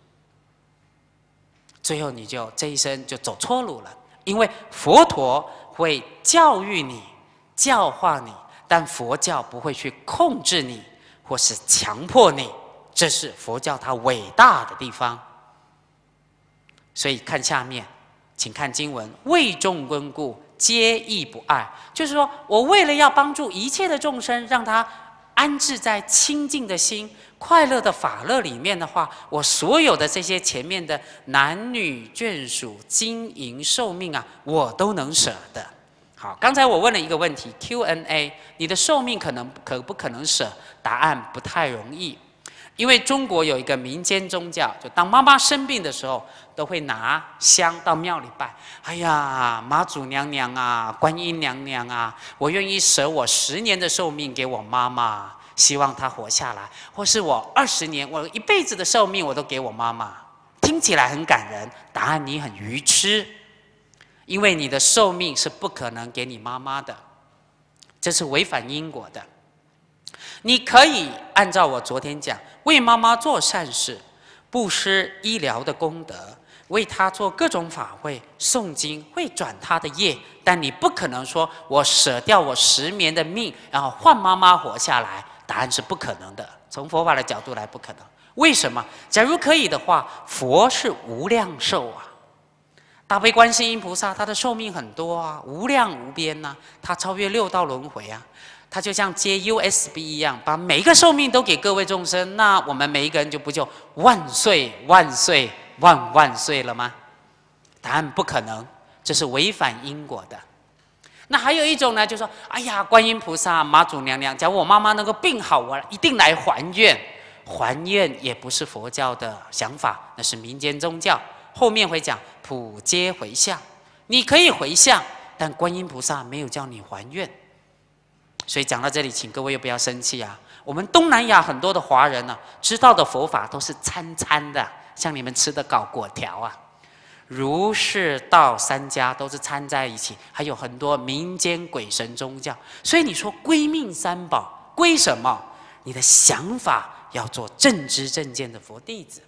最后你就这一生就走错路了，因为佛陀会教育你、教化你，但佛教不会去控制你或是强迫你，这是佛教它伟大的地方。所以看下面，请看经文：为众根故，皆亦不爱。就是说我为了要帮助一切的众生，让他安置在清净的心、快乐的法乐里面的话，我所有的这些前面的男女眷属、金银寿命啊，我都能舍得。好，刚才我问了一个问题 Q and A， 你的寿命可能可不可能舍？答案不太容易，因为中国有一个民间宗教，就当妈妈生病的时候，都会拿香到庙里拜。哎呀，妈祖娘娘啊，观音娘娘啊，我愿意舍我十年的寿命给我妈妈，希望她活下来，或是我二十年，我一辈子的寿命我都给我妈妈。听起来很感人，答案你很愚痴，因为你的寿命是不可能给你妈妈的，这是违反因果的。 你可以按照我昨天讲，为妈妈做善事，布施医疗的功德，为她做各种法会、诵经，会转她的业。但你不可能说我舍掉我十年的命，然后换妈妈活下来。答案是不可能的。从佛法的角度来，不可能。为什么？假如可以的话，佛是无量寿啊。大悲观世音菩萨，他的寿命很多啊，无量无边呐、啊，他超越六道轮回啊。他就像接 U S B 一样，把每一个寿命都给各位众生，那我们每一个人就不就万岁万岁万万岁了吗？答案不可能，这是违反因果的。那还有一种呢，就说，哎呀，观音菩萨、妈祖娘娘，假如我妈妈能够病好，我一定来还愿。还愿也不是佛教的想法，那是民间宗教。后面会讲普皆回向，你可以回向，但观音菩萨没有叫你还愿。所以讲到这里，请各位又不要生气啊！我们东南亚很多的华人呢、啊，知道的佛法都是参参的，像你们吃的搞粿条啊，儒释道三家都是掺在一起，还有很多民间鬼神宗教。所以你说归命三宝，归什么？你的想法要做正知正见的佛弟子。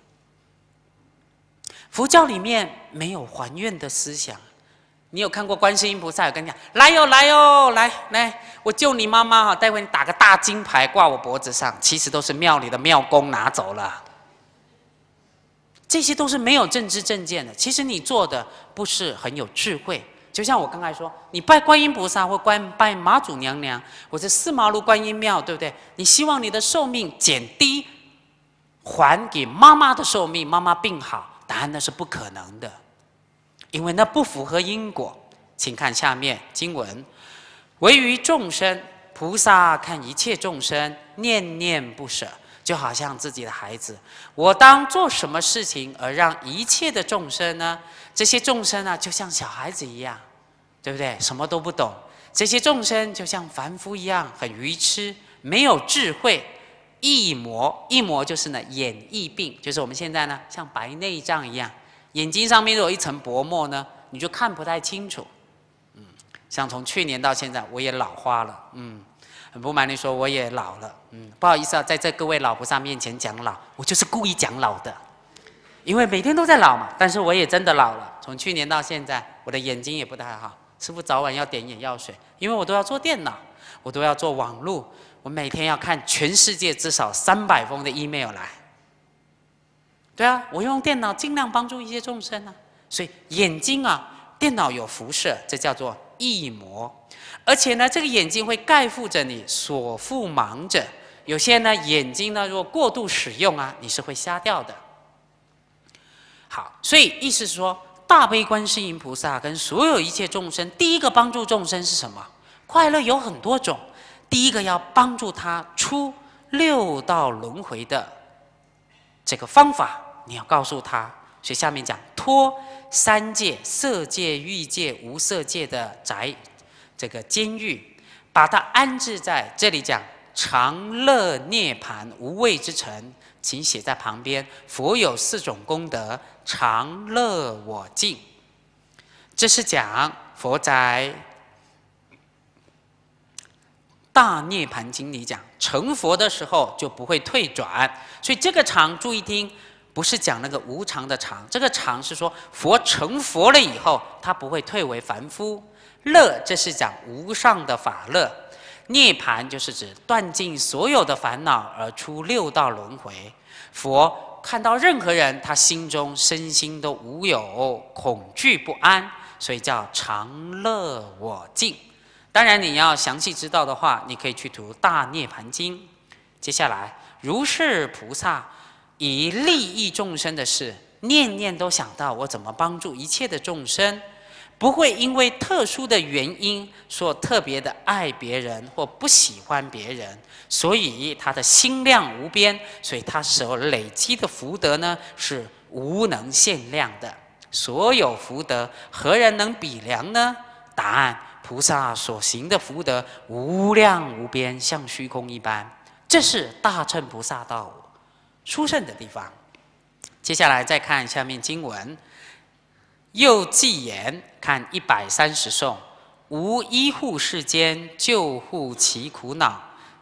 佛教里面没有还愿的思想。你有看过观世音菩萨有跟你讲，来哟来哟来来，我救你妈妈哈，待会你打个大金牌挂我脖子上，其实都是庙里的庙公拿走了。这些都是没有正知正见的。其实你做的不是很有智慧。就像我刚才说，你拜观音菩萨或拜妈祖娘娘，或者四马路观音庙，对不对？你希望你的寿命减低，还给妈妈的寿命，妈妈病好，答案那是不可能的。因为那不符合因果，请看下面经文：唯于众生，菩萨看一切众生，念念不舍，就好像自己的孩子。我当做什么事情而让一切的众生呢？这些众生啊，就像小孩子一样，对不对？什么都不懂。这些众生就像凡夫一样，很愚痴，没有智慧。翳魔，翳魔就是呢眼翳病，就是我们现在呢像白内障一样。眼睛上面有一层薄膜呢，你就看不太清楚。嗯，像从去年到现在，我也老花了。嗯，很不瞒你说，我也老了。嗯，不好意思啊，在这各位老菩萨面前讲老，我就是故意讲老的，因为每天都在老嘛。但是我也真的老了，从去年到现在，我的眼睛也不太好。师父早晚要点眼药水，因为我都要做电脑，我都要做网络，我每天要看全世界至少三百封的 email 来。对啊，我用电脑尽量帮助一些众生啊。所以眼睛啊，电脑有辐射，这叫做翳膜。而且呢，这个眼睛会盖覆着你，所覆盲者。有些呢，眼睛呢，如果过度使用啊，你是会瞎掉的。好，所以意思是说，大悲观世音菩萨跟所有一切众生，第一个帮助众生是什么？快乐有很多种，第一个要帮助他出六道轮回的这个方法。你要告诉他，所以下面讲脱三界色界、欲界、无色界的宅，这个监狱，把它安置在这里讲常乐涅盘无畏之城，请写在旁边。佛有四种功德，常乐我净。这是讲佛在大涅盘经里讲，成佛的时候就不会退转。所以这个常注意听。不是讲那个无常的常，这个常是说佛成佛了以后，他不会退为凡夫。乐，这是讲无上的法乐。涅盘就是指断尽所有的烦恼而出六道轮回。佛看到任何人，他心中身心都无有恐惧不安，所以叫常乐我净。当然，你要详细知道的话，你可以去读《大涅盘经》。接下来，如是菩萨。以利益众生的事，念念都想到我怎么帮助一切的众生，不会因为特殊的原因说特别的爱别人或不喜欢别人，所以他的心量无边，所以他所累积的福德呢是无能限量的。所有福德何人能比量呢？答案：菩萨所行的福德无量无边，像虚空一般。这是大乘菩萨道殊胜的地方。接下来再看下面经文，又记言，看一百三十颂：无医护世间，救护其苦恼，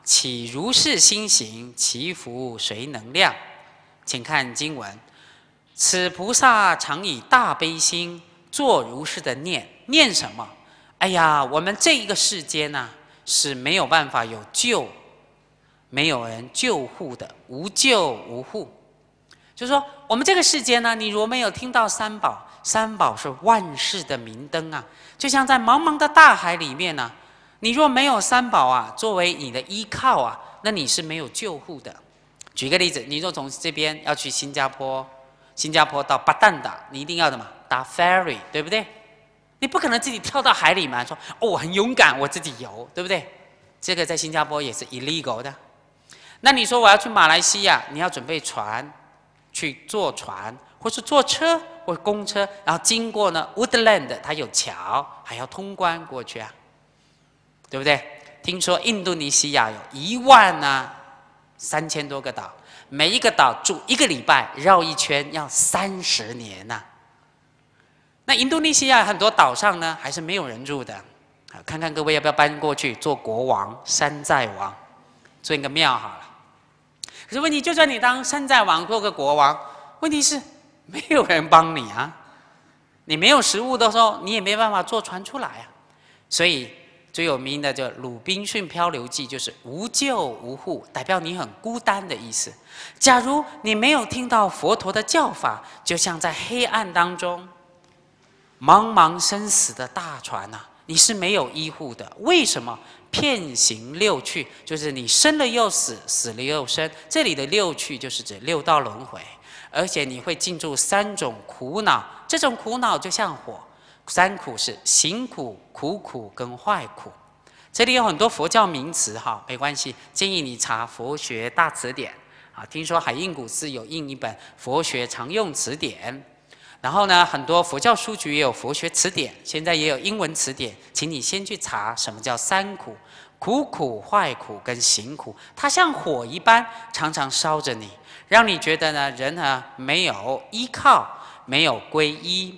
岂如是心行，其福谁能量？请看经文：此菩萨常以大悲心，做如是的念。念什么？哎呀，我们这一个世间呢、啊，是没有办法有救，没有人救护的，无救无护。就是说，我们这个世间呢，你如果没有听到三宝，三宝是万世的明灯啊，就像在茫茫的大海里面呢、啊，你若没有三宝啊，作为你的依靠啊，那你是没有救护的。举个例子，你若从这边要去新加坡，新加坡到巴旦岛，你一定要的嘛，搭 ferry， 对不对？你不可能自己跳到海里嘛，说哦，我很勇敢，我自己游，对不对？这个在新加坡也是 illegal 的。那你说我要去马来西亚，你要准备船，去坐船，或是坐车或公车，然后经过呢 Woodland， 它有桥，还要通关过去啊，对不对？听说印度尼西亚有一万啊三千多个岛，每一个岛住一个礼拜，绕一圈要三十年呐、啊。那印度尼西亚很多岛上呢，还是没有人住的。看看各位要不要搬过去做国王、山寨王，做一个庙好了。可是问题，就算你当山寨王做个国王，问题是没有人帮你啊。你没有食物的时候，你也没办法坐船出来啊。所以最有名的就《鲁滨逊漂流记》，就是无救无护，代表你很孤单的意思。假如你没有听到佛陀的教法，就像在黑暗当中。茫茫生死的大船呐、啊，你是没有依护的。为什么？遍行六趣，就是你生了又死，死了又生。这里的六趣就是指六道轮回，而且你会进入三种苦恼。这种苦恼就像火，三苦是行苦、苦苦跟坏苦。这里有很多佛教名词哈，没关系，建议你查佛学大词典啊。听说海印古寺有印一本佛学常用词典。然后呢，很多佛教书局也有佛学词典，现在也有英文词典，请你先去查什么叫三苦：苦苦、坏苦跟行苦。它像火一般，常常烧着你，让你觉得呢，人呢没有依靠，没有皈依。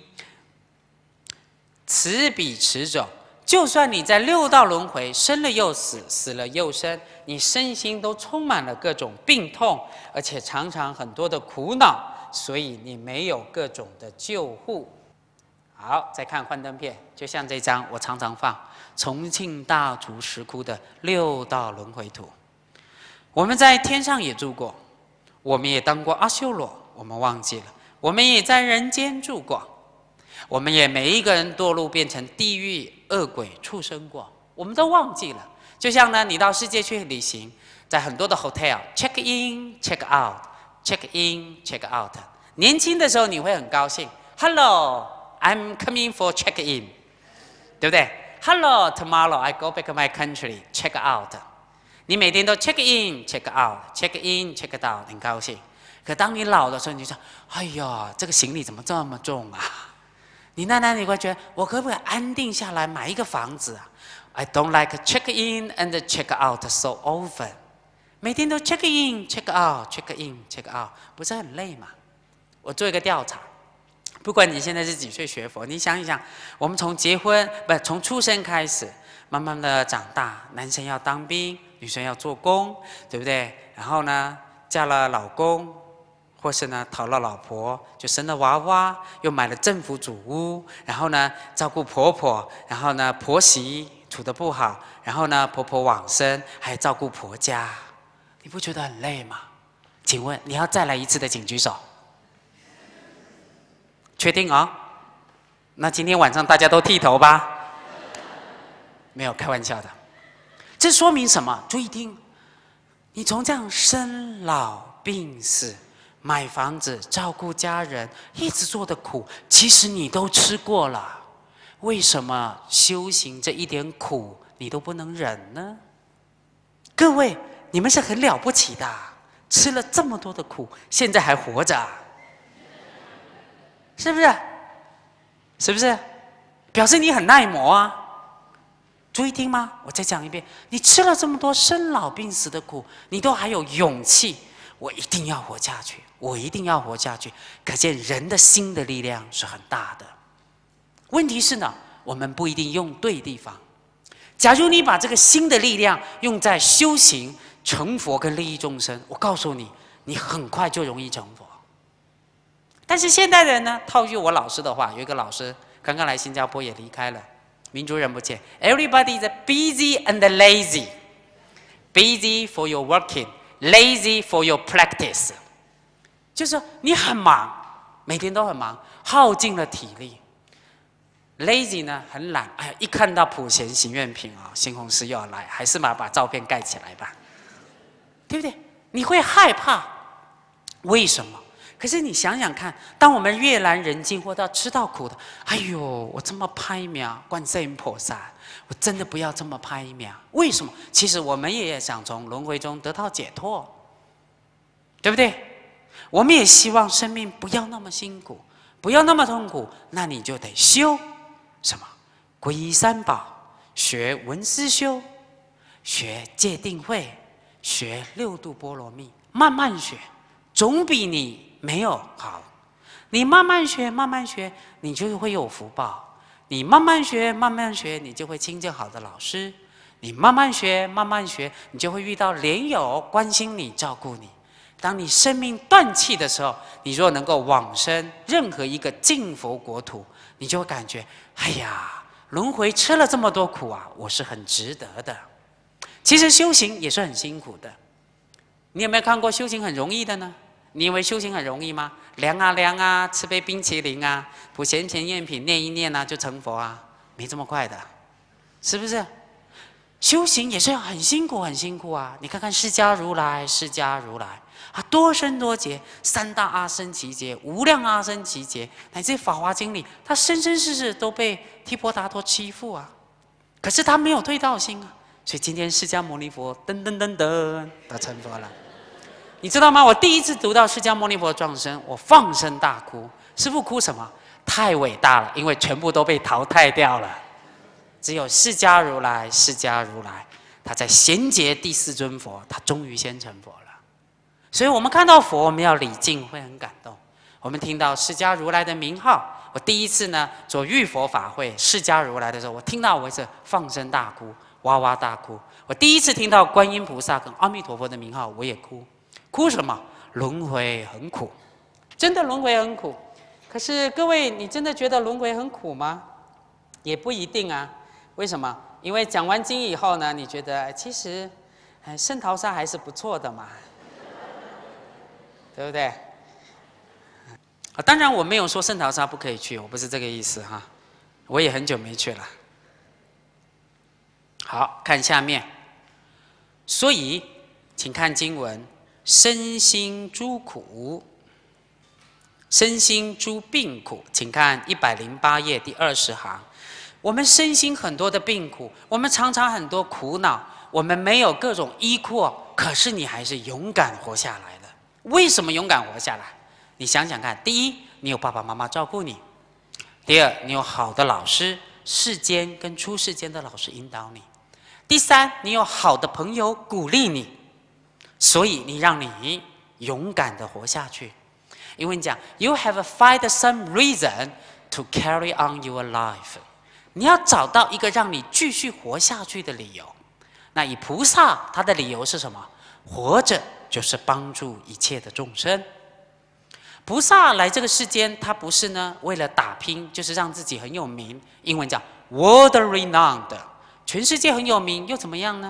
此彼此种，就算你在六道轮回，生了又死，死了又生，你身心都充满了各种病痛，而且常常很多的苦恼。所以你没有各种的救护。好，再看幻灯片，就像这张我常常放重庆大竹石窟的六道轮回图。我们在天上也住过，我们也当过阿修罗，我们忘记了；我们也在人间住过，我们也每一个人堕入变成地狱、恶鬼、畜生过，我们都忘记了。就像呢，你到世界去旅行，在很多的 hotel check in、check out。check in, check out。年轻的时候你会很高兴 ，Hello, I'm coming for check in， 对不对 ？Hello, tomorrow I go back to my country, check out。你每天都 check in, check out, check in, check out， 很高兴。可当你老的时候，你就说：“哎呀，这个行李怎么这么重啊？”你那那你会觉得，我可不可以安定下来买一个房子啊 ？I don't like check in and check out so often。每天都 check in check out check in check out， 不是很累吗？我做一个调查，不管你现在是几岁学佛，你想一想，我们从结婚不从出生开始，慢慢的长大，男生要当兵，女生要做工，对不对？然后呢，嫁了老公，或是呢讨了老婆，就生了娃娃，又买了政府主屋，然后呢照顾婆婆，然后呢婆媳处得不好，然后呢婆婆往生，还照顾婆家。你不觉得很累吗？请问你要再来一次的，请举手。确定哦？那今天晚上大家都剃头吧？没有开玩笑的。这说明什么？注意听，你从这样生老病死、买房子、照顾家人，一直做的苦，其实你都吃过了。为什么修行这一点苦你都不能忍呢？各位。你们是很了不起的，吃了这么多的苦，现在还活着，是不是？是不是？表示你很耐磨啊！注意听吗？我再讲一遍，你吃了这么多生老病死的苦，你都还有勇气，我一定要活下去，我一定要活下去。可见人的心的力量是很大的。问题是呢，我们不一定用对地方。 假如你把这个心的力量用在修行、成佛跟利益众生，我告诉你，你很快就容易成佛。但是现代人呢，套句我老师的话，有一个老师刚刚来新加坡也离开了，民族人不见 ，Everybody is busy and lazy, busy for your working, lazy for your practice。就是说你很忙，每天都很忙，耗尽了体力。lazy 呢，很懒，哎呀，一看到普贤行愿品啊，新红师又要来，还是把把照片盖起来吧，对不对？你会害怕，为什么？可是你想想看，当我们越来人境或到吃到苦的，哎呦，我这么拍秒，观世音菩萨，我真的不要这么拍秒。为什么？其实我们也想从轮回中得到解脱，对不对？我们也希望生命不要那么辛苦，不要那么痛苦，那你就得修什么？皈依三宝，学文思修，学戒定慧，学六度波罗蜜，慢慢学，总比你没有好。你慢慢学，慢慢学，你就会有福报。你慢慢学，慢慢学，你就会亲近好的老师。你慢慢学，慢慢学，你就会遇到莲友关心你、照顾你。当你生命断气的时候，你若能够往生任何一个净佛国土，你就会感觉，哎呀，轮回吃了这么多苦啊，我是很值得的。其实修行也是很辛苦的。你有没有看过修行很容易的呢？你以为修行很容易吗？量啊量啊，吃杯冰淇淋啊，普贤前愿品念一念啊，就成佛啊？没这么快的，是不是？修行也是很辛苦很辛苦啊！你看看释迦如来，释迦如来啊，多生多劫，三大阿僧祇劫、无量阿僧祇劫，乃至《法华经》里，他生生世世都被提婆达多欺负啊，可是他没有退道心啊，所以今天释迦牟尼佛噔噔噔噔，他成佛了。你知道吗？我第一次读到释迦牟尼佛状声，我放声大哭。师父哭什么？太伟大了，因为全部都被淘汰掉了。只有释迦如来，释迦如来，他在贤劫第四尊佛，他终于先成佛了。所以我们看到佛，我们要礼敬，会很感动。我们听到释迦如来的名号，我第一次呢做浴佛法会，释迦如来的时候，我听到我是放声大哭，哇哇大哭。我第一次听到观音菩萨跟阿弥陀佛的名号，我也哭。哭什么？轮回很苦，真的轮回很苦。可是各位，你真的觉得轮回很苦吗？也不一定啊。为什么？因为讲完经以后呢，你觉得其实，哎，圣淘沙还是不错的嘛，对不对？啊，当然我没有说圣淘沙不可以去，我不是这个意思哈。我也很久没去了。好，看下面。所以，请看经文。身心诸苦，身心诸病苦，请看一百零八页第二十行。我们身心很多的病苦，我们常常很多苦恼，我们没有各种依靠，可是你还是勇敢活下来了。为什么勇敢活下来？你想想看，第一，你有爸爸妈妈照顾你；第二，你有好的老师，世间跟出世间的老师引导你；第三，你有好的朋友鼓励你。所以你让你勇敢的活下去，因为你讲 you have find some reason to carry on your life， 你要找到一个让你继续活下去的理由。那以菩萨他的理由是什么？活着就是帮助一切的众生。菩萨来这个世间，他不是呢为了打拼，就是让自己很有名。英文讲 world renowned， 全世界很有名又怎么样呢？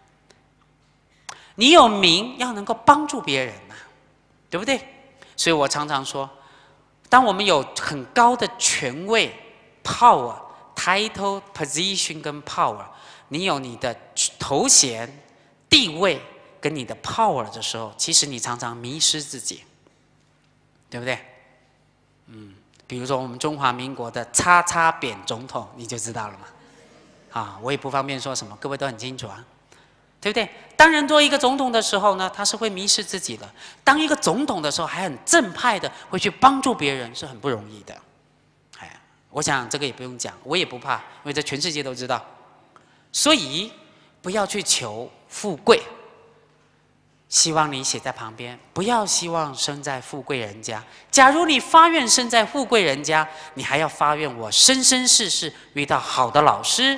你有名要能够帮助别人呐、啊，对不对？所以我常常说，当我们有很高的权位 （power、title、position 跟 power）， 你有你的头衔、地位跟你的 power 的时候，其实你常常迷失自己，对不对？嗯，比如说我们中华民国的叉叉扁总统，你就知道了嘛。啊，我也不方便说什么，各位都很清楚啊。对不对？当人做一个总统的时候呢，他是会迷失自己的。当一个总统的时候，还很正派的，会去帮助别人，是很不容易的。哎，我想这个也不用讲，我也不怕，因为这全世界都知道。所以不要去求富贵，希望你写在旁边，不要希望生在富贵人家。假如你发愿生在富贵人家，你还要发愿我生生世世遇到好的老师，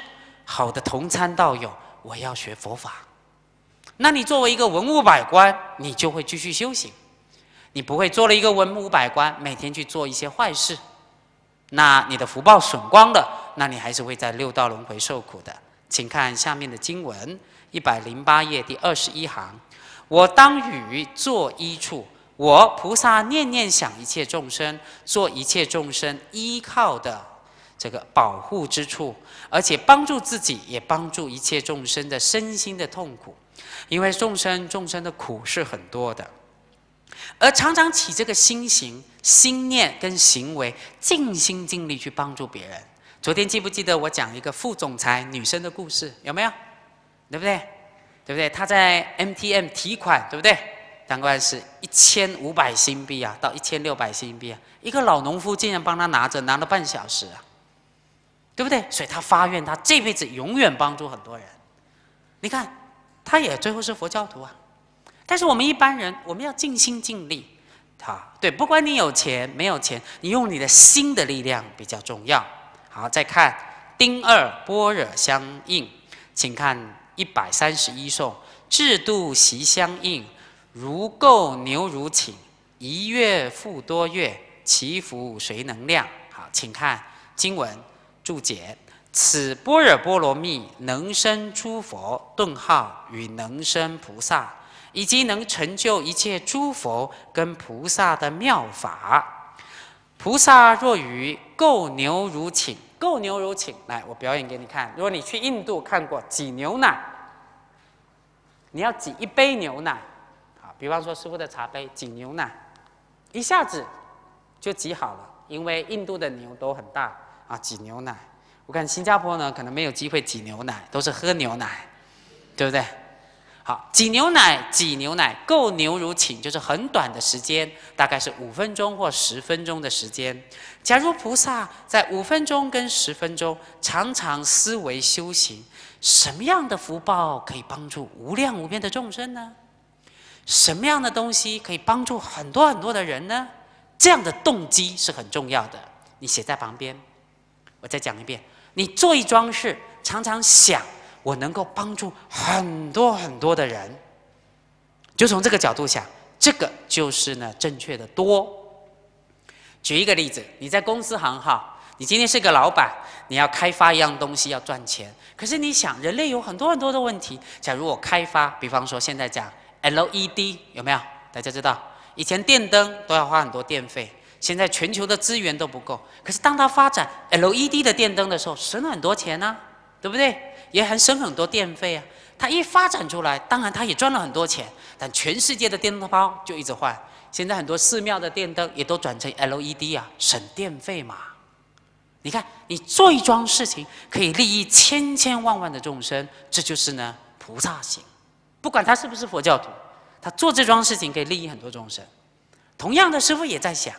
好的同参道友，我要学佛法。那你作为一个文武百官，你就会继续修行，你不会做了一个文武百官，每天去做一些坏事，那你的福报损光了，那你还是会在六道轮回受苦的。请看下面的经文，一百零八页第二十一行：我当与作依处，我菩萨念念想一切众生，做一切众生依靠的这个保护之处，而且帮助自己，也帮助一切众生的身心的痛苦。因为众生众生的苦是很多的，而常常起这个心行、心念跟行为，尽心尽力去帮助别人。昨天记不记得我讲一个副总裁女生的故事？有没有？对不对？对不对？她在 M T M 提款，对不对？大概是一千五百新币啊，到一千六百新币啊，一个老农夫竟然帮她拿着，拿了半小时啊，对不对？所以她发愿，她这辈子永远帮助很多人。你看。他也最后是佛教徒啊，但是我们一般人，我们要尽心尽力，好，对，不管你有钱没有钱，你用你的心的力量比较重要。好，再看丁二般若相应，请看一百三十一颂：制度习相应，如垢牛如请，一月复多月，其福谁能量？好，请看经文注解。此般若波罗蜜能生诸佛顿号与能生菩萨，以及能成就一切诸佛跟菩萨的妙法。菩萨若于垢牛如请，垢牛如请，来，我表演给你看。如果你去印度看过挤牛奶，你要挤一杯牛奶，好，比方说师父的茶杯挤牛奶，一下子就挤好了，因为印度的牛都很大啊，挤牛奶。我看新加坡呢，可能没有机会挤牛奶，都是喝牛奶，对不对？好，挤牛奶，挤牛奶，垢牛如请，就是很短的时间，大概是五分钟或十分钟的时间。假如菩萨在五分钟跟十分钟常常思维修行，什么样的福报可以帮助无量无边的众生呢？什么样的东西可以帮助很多很多的人呢？这样的动机是很重要的，你写在旁边。我再讲一遍。你做一桩事，常常想我能够帮助很多很多的人，就从这个角度想，这个就是呢正确的多。举一个例子，你在公司行号，你今天是个老板，你要开发一样东西要赚钱，可是你想人类有很多很多的问题，假如我开发，比方说现在讲 L E D 有没有？大家知道，以前电灯都要花很多电费。现在全球的资源都不够，可是当它发展 L E D 的电灯的时候，省了很多钱啊，对不对？也很省很多电费啊。它一发展出来，当然它也赚了很多钱，但全世界的电灯泡就一直换。现在很多寺庙的电灯也都转成 L E D 啊，省电费嘛。你看，你做一桩事情可以利益千千万万的众生，这就是呢菩萨行。不管他是不是佛教徒，他做这桩事情可以利益很多众生。同样的，师父也在想。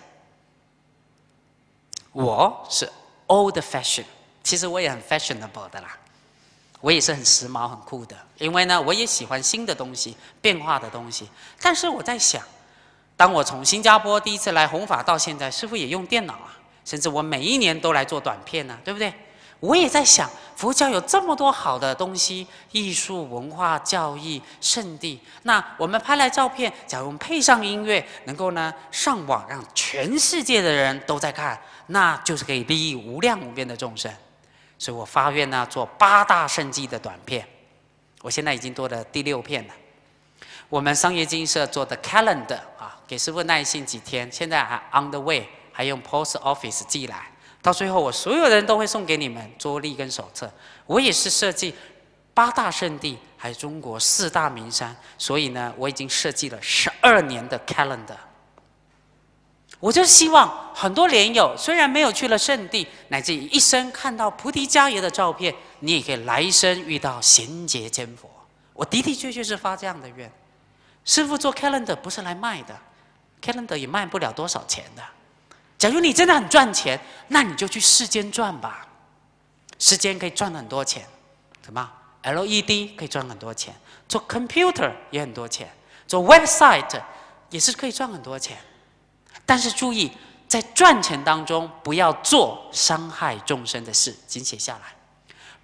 我是 old fashion， 其实我也很 fashionable 的啦，我也是很时髦、很酷的。因为呢，我也喜欢新的东西、变化的东西。但是我在想，当我从新加坡第一次来弘法到现在，师父也用电脑啊，甚至我每一年都来做短片啊，对不对？我也在想，佛教有这么多好的东西，艺术、文化、教育、圣地。那我们拍来照片，假如我们配上音乐，能够呢上网，让全世界的人都在看，那就是可以利益无量无边的众生。所以我发愿呢，做八大圣迹的短片。我现在已经做了第六片了。我们商业精社做的 calendar 啊，给师父耐心几天，现在还 on the way， 还用 post office 寄来。到最后，我所有人都会送给你们桌历跟手册。我也是设计八大圣地，还有中国四大名山，所以呢，我已经设计了十二年的 calendar。我就希望很多莲友虽然没有去了圣地，乃至于一生看到菩提伽耶的照片，你也可以来生遇到贤劫千佛。我的的确确是发这样的愿。师父做 calendar 不是来卖的 ，calendar 也卖不了多少钱的。假如你真的很赚钱，那你就去世间赚吧。世间可以赚很多钱，什么 L E D 可以赚很多钱，做 computer 也很多钱，做 website 也是可以赚很多钱。但是注意，在赚钱当中不要做伤害众生的事，请写下来。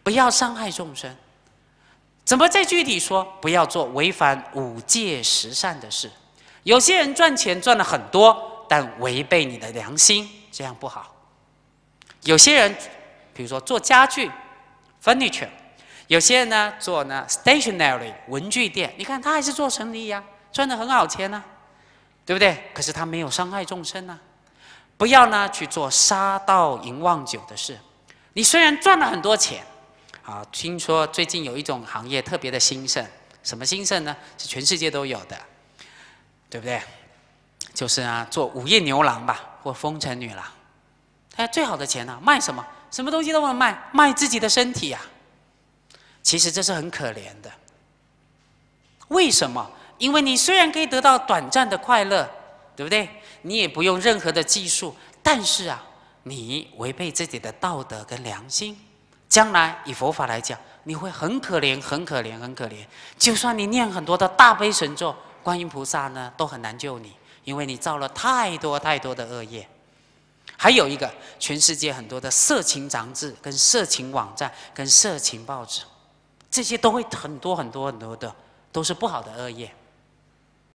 不要伤害众生。怎么再具体说？不要做违反五戒十善的事。有些人赚钱赚了很多，但违背你的良心，这样不好。有些人，比如说做家具 （furniture）， 有些人呢做呢 stationery 文具店，你看他还是做生意呀、啊，赚得很好钱呢、啊，对不对？可是他没有伤害众生啊。不要呢去做杀盗淫妄酒的事。你虽然赚了很多钱。啊，听说最近有一种行业特别的兴盛，什么兴盛呢？是全世界都有的，对不对？就是啊，做午夜牛郎吧，或风尘女郎。哎，最好的钱呢、啊，卖什么？什么东西都能卖，卖自己的身体呀、啊。其实这是很可怜的。为什么？因为你虽然可以得到短暂的快乐，对不对？你也不用任何的技术，但是啊，你违背自己的道德跟良心。将来以佛法来讲，你会很可怜，很可怜，很可怜。就算你念很多的大悲神咒，观音菩萨呢都很难救你，因为你造了太多太多的恶业。还有一个，全世界很多的色情杂志、跟色情网站、跟色情报纸，这些都会很多很多很多的，都是不好的恶业。